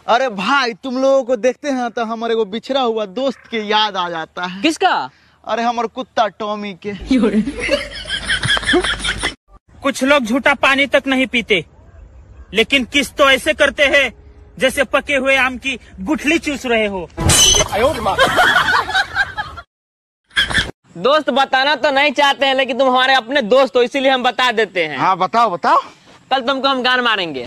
अरे भाई तुम लोगों को देखते हैं तो हमारे को बिछड़ा हुआ दोस्त के याद आ जाता है। किसका? अरे हमारे कुत्ता टॉमी के। कुछ लोग झूठा पानी तक नहीं पीते, लेकिन किस तो ऐसे करते हैं जैसे पके हुए आम की गुठली चूस रहे हो। दोस्त बताना तो नहीं चाहते हैं, लेकिन तुम हमारे अपने दोस्त हो, इसीलिए हम बता देते हैं। हाँ बताओ बताओ। कल तुमको हम गान मारेंगे।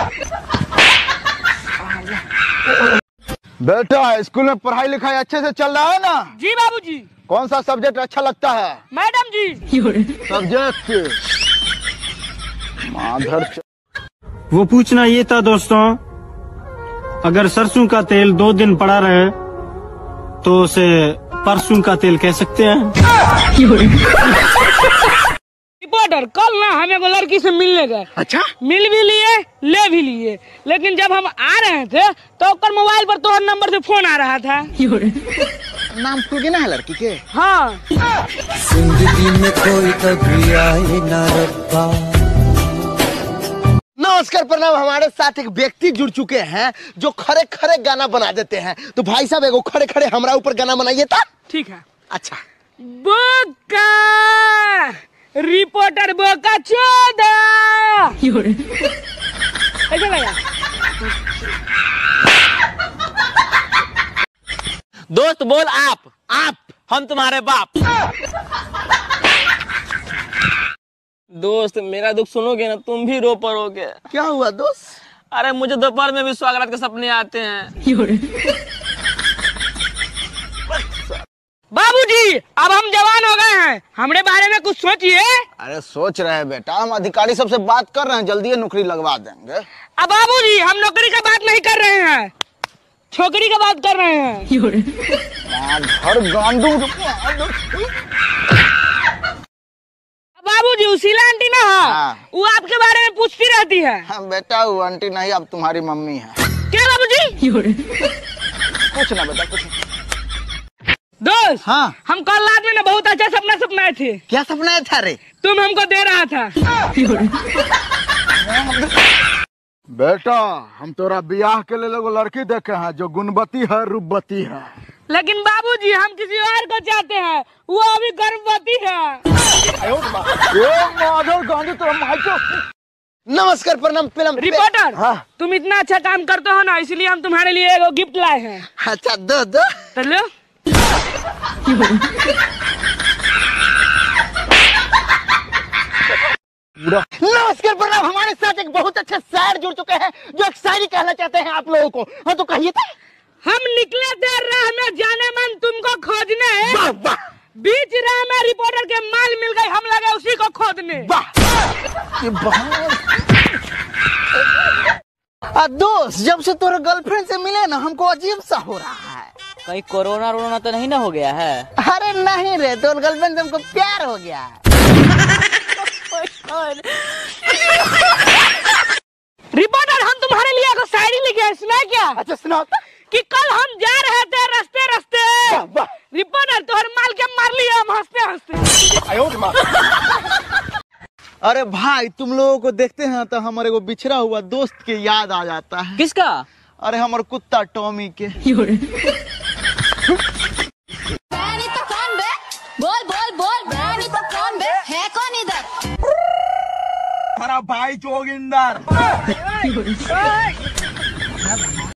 बेटा स्कूल में पढ़ाई लिखाई अच्छे से चल रहा है ना? जी बाबूजी। कौन सा सब्जेक्ट अच्छा लगता है? मैडम जी। सब्जेक्ट माधर। वो पूछना ये था दोस्तों, अगर सरसों का तेल 2 दिन पड़ा रहे तो उसे परसों का तेल कह सकते हैं। रिपोर्टर, कल ना हम एगो लड़की से मिलने गए। अच्छा? मिल भी लिए, ले भी लिए, लेकिन जब हम आ रहे थे तो उसका मोबाइल पर तोहर नंबर से फोन आ रहा था। नाम टूगे ना है लड़की के? हाँ। जिंदगी में कोई कभी आए ना रब्बा। नमस्कार प्रणाम। हमारे साथ एक व्यक्ति जुड़ चुके हैं जो खड़े खड़े गाना बना देते हैं। तो भाई साहब एगो खड़े खड़े हमरा ऊपर गाना बनाइए था। ठीक है। अच्छा। बोका रिपोर्टर बोका चोदा। ऐसा लगा? दोस्त बोल आप हम तुम्हारे बाप। दोस्त मेरा दुख सुनोगे ना तुम भी रो पड़ोगे। क्या हुआ दोस्त? अरे मुझे दोपहर में भी स्वागत के सपने आते हैं। बाबूजी अब हम जवान हो गए हैं, हमरे बारे में कुछ सोचिए। अरे सोच रहे हैं बेटा, हम अधिकारी सबसे बात कर रहे हैं, जल्दी ये नौकरी लगवा देंगे। अब बाबूजी हम नौकरी का बात नहीं कर रहे हैं, छोकरी का बात कर रहे हैं। घर गांडू। बाबूजी उसीला आंटी ना है, हाँ। वो आपके बारे में पूछती रहती है। हाँ बेटा वो आंटी नहीं, अब तुम्हारी मम्मी है। क्या बाबूजी? कुछ ना बेटा कुछ। दोस्त हाँ। हम कल रात में ना बहुत अच्छा सपना सपनाए थे। क्या सपना था रे? तुम हमको दे रहा था। बेटा हम तोरा ब्याह के लिए लोग लड़की देखे हैं जो गुणवती है रूपवती है। लेकिन बाबूजी हम किसी और को चाहते हैं, वो अभी गर्भवती है। नमस्कार प्रणाम फिल्म रिपोर्टर। हाँ। तुम इतना अच्छा काम करते हो ना, इसलिए हम तुम्हारे लिए एगो गिफ्ट लाए हैं। अच्छा दो दो। तो लो। नमस्कार प्रणाम। हमारे साथ एक बहुत अच्छे शायर जुड़ चुके हैं जो एक शायरी कहना चाहते हैं आप लोगों को। हाँ तो कहिए था। हम निकले थे राह में जाने मन तुमको खोजने, वाह वाह। बीच राह में रिपोर्टर के माल मिल गई, हम लगे उसी को खोदने। दोस्त जब से तोरे गर्लफ्रेंड से मिले ना हमको अजीब सा हो रहा है। कहीं कोरोना तो नहीं ना हो गया है? अरे नहीं रे, तो गर्लफ्रेंड से हमको प्यार हो गया है। रिपोर्टर हम तुम्हारे लिए एक शायरी लिखे हैं, सुना क्या? अच्छा सुनाओ। कि कल हम जा रहे थे रास्ते रास्ते, रिपोर्टर तोहर माल के मार लिया हम हंसते हंसते। अरे भाई तुम लोगों को देखते हैं तो हमारे को बिछड़ा हुआ दोस्त के याद आ जाता है। किसका? अरे हमारे कुत्ता टॉमी के। बोल बोल बोल तो कौन बे है, कौन इधर? हमारा भाई जोगिंदर।